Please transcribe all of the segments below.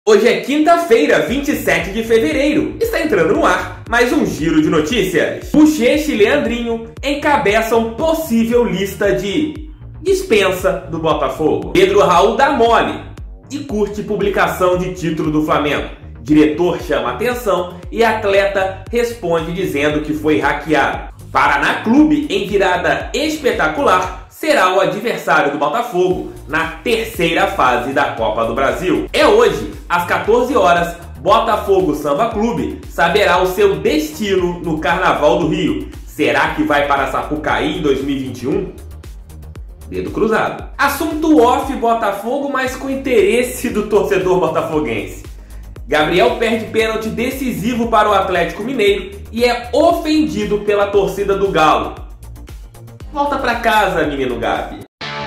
Hoje é quinta-feira, 27 de fevereiro. Está entrando no ar mais um giro de notícias. Bochecha e Leandrinho encabeçam possível lista de dispensa do Botafogo. Pedro Raul dá mole e curte publicação de título do Flamengo. Diretor chama atenção e atleta responde dizendo que foi hackeado. Paraná Clube, em virada espetacular, será o adversário do Botafogo na terceira fase da Copa do Brasil. É hoje, às 14 horas, Botafogo Samba Clube saberá o seu destino no Carnaval do Rio. Será que vai para Sapucaí em 2021? Dedo cruzado. Assunto off Botafogo, mas com interesse do torcedor botafoguense. Gabriel perde pênalti decisivo para o Atlético Mineiro e é ofendido pela torcida do Galo. Volta pra casa, menino Gabi.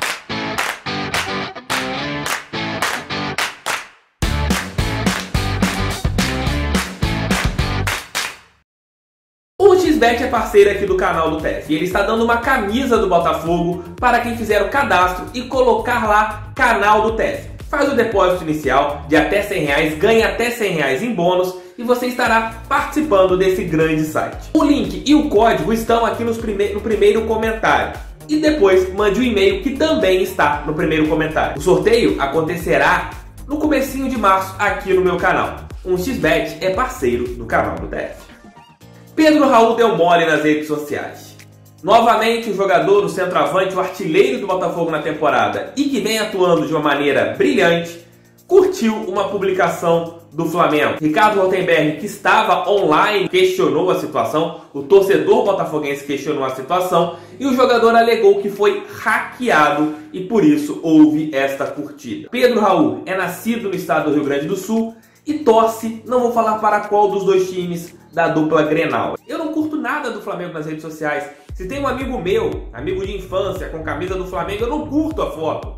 O XBET é parceiro aqui do canal do TEF e ele está dando uma camisa do Botafogo para quem fizer o cadastro e colocar lá canal do TEF. Faz o depósito inicial de até R$100, ganha até R$100 em bônus e você estará participando desse grande site. O link e o código estão aqui no primeiro comentário. E depois mande o e-mail que também está no primeiro comentário. O sorteio acontecerá no comecinho de março aqui no meu canal. O XBET é parceiro do canal do TEF. Pedro Raul deu mole nas redes sociais. Novamente o jogador, o centroavante, o artilheiro do Botafogo na temporada e que vem atuando de uma maneira brilhante, curtiu uma publicação do Flamengo. Ricardo Rottenberg, que estava online, questionou a situação, o torcedor botafoguense questionou a situação e o jogador alegou que foi hackeado e por isso houve esta curtida. Pedro Raul é nascido no estado do Rio Grande do Sul e torce, não vou falar para qual dos dois times da dupla Grenal. Eu não curto nada do Flamengo nas redes sociais. Se tem um amigo meu, amigo de infância, com camisa do Flamengo, eu não curto a foto.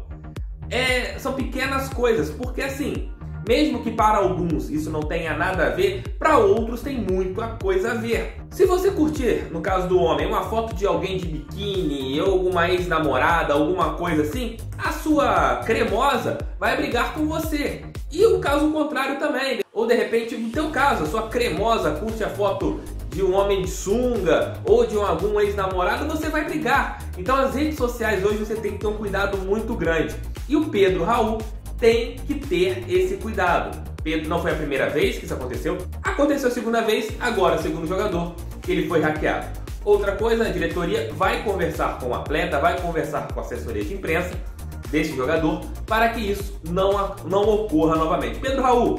São pequenas coisas, porque assim, mesmo que para alguns isso não tenha nada a ver, para outros tem muita coisa a ver. Se você curtir, no caso do homem, uma foto de alguém de biquíni, ou alguma ex-namorada, alguma coisa assim, a sua cremosa vai brigar com você. E o caso contrário também. Ou de repente, no teu caso, a sua cremosa curte a foto de um homem de sunga ou de algum ex-namorado, você vai brigar. Então as redes sociais hoje você tem que ter um cuidado muito grande. E o Pedro Raul tem que ter esse cuidado. Pedro, não foi a primeira vez que isso aconteceu. Aconteceu a segunda vez, agora o segundo jogador, ele foi hackeado. Outra coisa, a diretoria vai conversar com o atleta, vai conversar com a assessoria de imprensa desse jogador para que isso não ocorra novamente. Pedro Raul,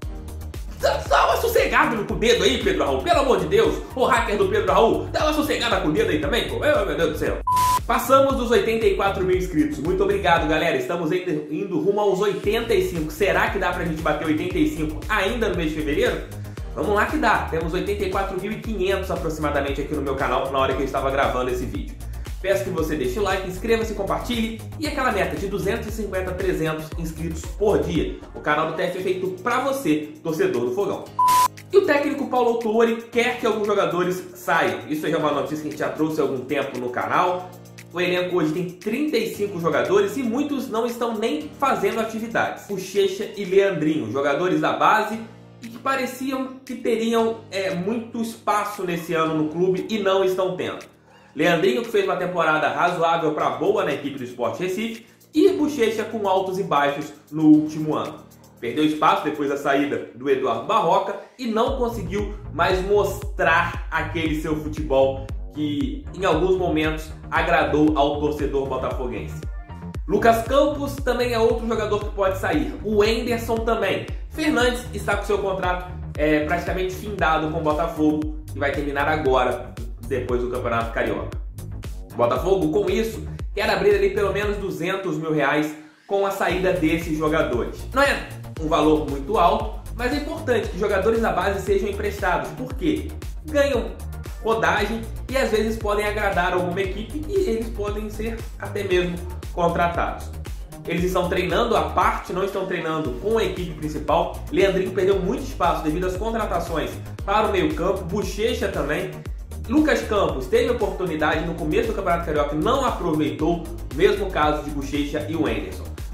dá uma sossegada com o dedo aí, Pedro Raul, pelo amor de Deus. O hacker do Pedro Raul, dá uma sossegada com o dedo aí também, pô. Meu Deus do céu. Passamos dos 84 mil inscritos. Muito obrigado, galera. Estamos indo rumo aos 85. Será que dá pra gente bater 85 ainda no mês de fevereiro? Vamos lá que dá. Temos 84.500 aproximadamente aqui no meu canal na hora que eu estava gravando esse vídeo. Peço que você deixe o like, inscreva-se, compartilhe e aquela meta de 250 a 300 inscritos por dia. O canal do TEF é feito pra você, torcedor do Fogão. E o técnico Paulo Autuori quer que alguns jogadores saiam. Isso é uma notícia que a gente já trouxe há algum tempo no canal. O elenco hoje tem 35 jogadores e muitos não estão nem fazendo atividades. Bochecha e Leandrinho, jogadores da base e que pareciam que teriam muito espaço nesse ano no clube e não estão tendo. Leandrinho, que fez uma temporada razoável para boa na equipe do Sport Recife, e Bochecha com altos e baixos no último ano. Perdeu espaço depois da saída do Eduardo Barroca e não conseguiu mais mostrar aquele seu futebol que em alguns momentos agradou ao torcedor botafoguense. Lucas Campos também é outro jogador que pode sair. O Enderson também. Fernandes está com seu contrato praticamente findado com o Botafogo e vai terminar agora, depois do Campeonato Carioca. O Botafogo, com isso, quer abrir ali pelo menos R$200 mil com a saída desses jogadores. Não é um valor muito alto, mas é importante que jogadores da base sejam emprestados, porque ganham rodagem e às vezes podem agradar alguma equipe e eles podem ser até mesmo contratados. Eles estão treinando à parte, não estão treinando com a equipe principal. Leandrinho perdeu muito espaço devido às contratações para o meio campo, Bochecha também. Lucas Campos teve oportunidade no começo do Campeonato Carioca e não aproveitou, mesmo caso de Bochecha e o Enderson.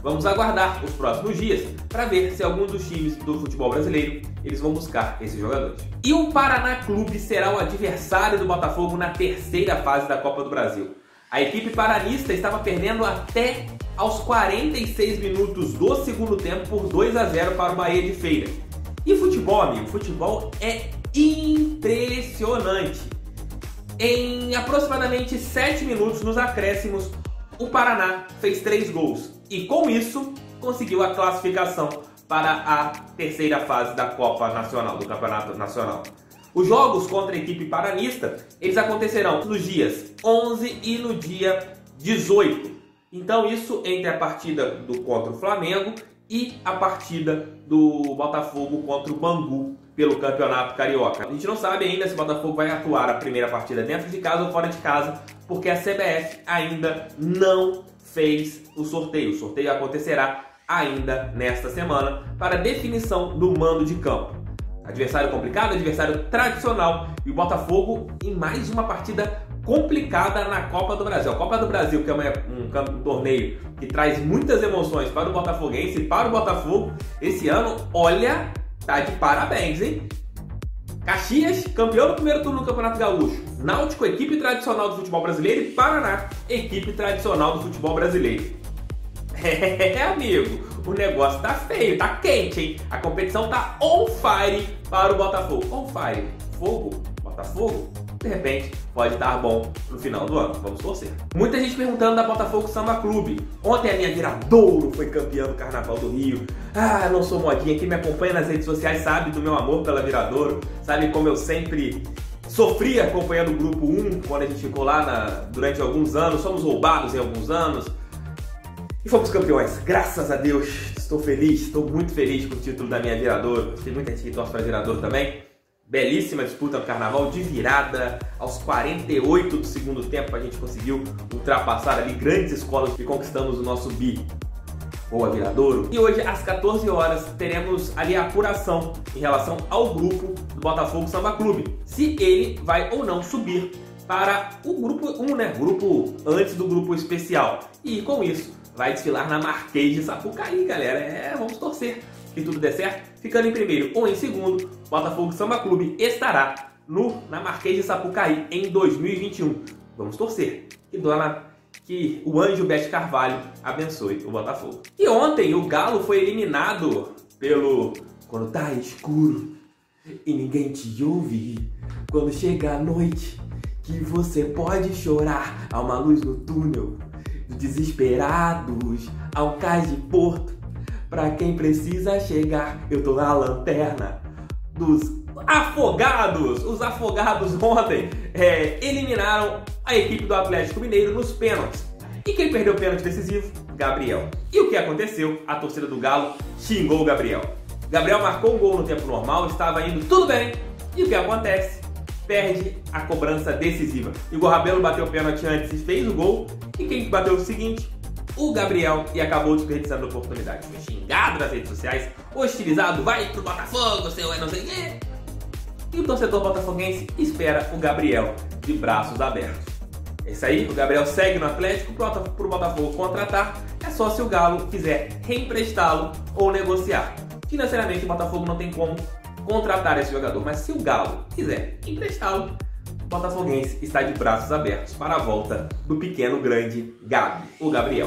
Vamos aguardar os próximos dias para ver se algum dos times do futebol brasileiro eles vão buscar esses jogadores. E o Paraná Clube será o adversário do Botafogo na terceira fase da Copa do Brasil. A equipe paranista estava perdendo até aos 46 minutos do segundo tempo por 2-0 para o Bahia de Feira. E futebol, amigo, futebol é impressionante. Em aproximadamente 7 minutos nos acréscimos, o Paraná fez 3 gols e com isso conseguiu a classificação para a terceira fase da Copa Nacional, do Campeonato Nacional. Os jogos contra a equipe paranista, eles acontecerão nos dias 11 e no dia 18. Então isso entre a partida contra o Flamengo e a partida do Botafogo contra o Bangu pelo Campeonato Carioca. A gente não sabe ainda se o Botafogo vai atuar a primeira partida dentro de casa ou fora de casa, porque a CBF ainda não fez o sorteio. O sorteio acontecerá ainda nesta semana para definição do mando de campo. Adversário complicado, adversário tradicional, e o Botafogo em mais uma partida complicada na Copa do Brasil. A Copa do Brasil, que é um torneio que traz muitas emoções para o botafoguense e para o Botafogo, esse ano, olha, tá de parabéns, hein? Caxias, campeão do primeiro turno do Campeonato Gaúcho. Náutico, equipe tradicional do futebol brasileiro, e Paraná, equipe tradicional do futebol brasileiro. É, amigo, o negócio tá feio, tá quente, hein? A competição tá on fire para o Botafogo. On fire, fogo, Botafogo, de repente pode dar bom no final do ano, vamos torcer. Muita gente perguntando da Botafogo Samba Clube. Ontem a minha Viradouro foi campeã do Carnaval do Rio. Ah, não sou modinha, quem me acompanha nas redes sociais sabe do meu amor pela Viradouro, sabe como eu sempre sofri acompanhando o Grupo 1, quando a gente ficou lá durante alguns anos, somos roubados em alguns anos. E fomos campeões, graças a Deus, estou feliz, estou muito feliz com o título da minha Viradouro. Tem muita gente que torce para a Viradouro também. Belíssima disputa no Carnaval, de virada, aos 48 do segundo tempo a gente conseguiu ultrapassar ali grandes escolas e conquistamos o nosso bi. Boa, Viradouro. E hoje, às 14 horas, teremos ali a apuração em relação ao grupo do Botafogo Samba Clube. Se ele vai ou não subir para o grupo 1, né? Grupo antes do grupo especial. E com isso, vai desfilar na Marquês de Sapucaí, galera. Vamos torcer que tudo dê certo. Ficando em primeiro ou em segundo, o Botafogo Samba Clube estará na Marquês de Sapucaí em 2021. Vamos torcer que o anjo Bete Carvalho abençoe o Botafogo. E ontem o Galo foi eliminado quando tá escuro e ninguém te ouve, quando chega a noite que você pode chorar, há uma luz no túnel, desesperados, ao cais de Porto, pra quem precisa chegar, eu tô na lanterna dos afogados. Os afogados ontem eliminaram a equipe do Atlético Mineiro nos pênaltis. E quem perdeu o pênalti decisivo? Gabriel. E o que aconteceu? A torcida do Galo xingou o Gabriel. Gabriel marcou um gol no tempo normal, estava indo tudo bem. E o que acontece? Perde a cobrança decisiva. Igor Rabelo bateu o pênalti antes e fez o gol. E quem bateu o seguinte? O Gabriel, e acabou desperdiçando a oportunidade. Foi xingado nas redes sociais, hostilizado, vai pro Botafogo, seu não sei o quê. E o torcedor botafoguense espera o Gabriel de braços abertos. É isso aí, o Gabriel segue no Atlético, pro Botafogo contratar, é só se o Galo quiser reemprestá-lo ou negociar. Financeiramente o Botafogo não tem como contratar esse jogador, mas se o Galo quiser emprestá-lo, o botafoguense está de braços abertos para a volta do pequeno grande Gabi, o Gabriel.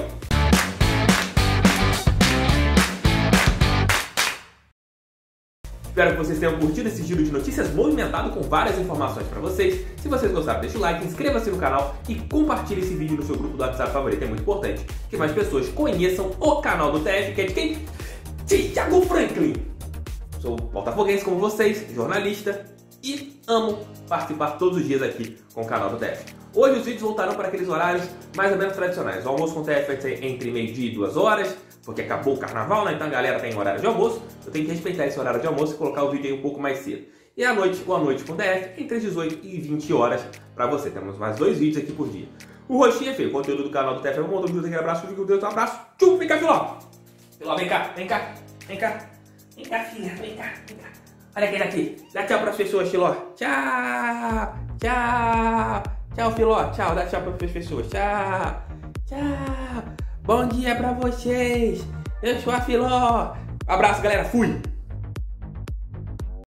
Espero que vocês tenham curtido esse giro de notícias movimentado com várias informações para vocês. Se vocês gostaram, deixa o like, inscreva-se no canal e compartilhe esse vídeo no seu grupo do WhatsApp favorito. É muito importante que mais pessoas conheçam o canal do TF, que é de quem? Thiago Franklin. Sou botafoguense como vocês, jornalista, e amo participar todos os dias aqui com o canal do TF. Hoje os vídeos voltaram para aqueles horários mais ou menos tradicionais. O almoço com o TF vai ser entre meio-dia e 2 horas, porque acabou o carnaval, né? Então a galera tem horário de almoço. Eu tenho que respeitar esse horário de almoço e colocar o vídeo aí um pouco mais cedo. E à noite, o A Noite com o TF, entre as 18 e 20 horas para você. Temos mais 2 vídeos aqui por dia. O roxinho é feio, o conteúdo do canal do TF é um montão de vídeos. Aquele abraço, fica com Deus, um abraço. Tchum, vem cá, Filó. Filó, vem cá, vem cá, vem cá. Vem cá, filha, vem cá, vem cá. Olha quem tá aqui. Dá tchau pras pessoas, Filó. Tchau, tchau. Tchau, Filó. Tchau, dá tchau pras pessoas. Tchau, tchau. Bom dia pra vocês. Eu sou a Filó. Abraço, galera. Fui.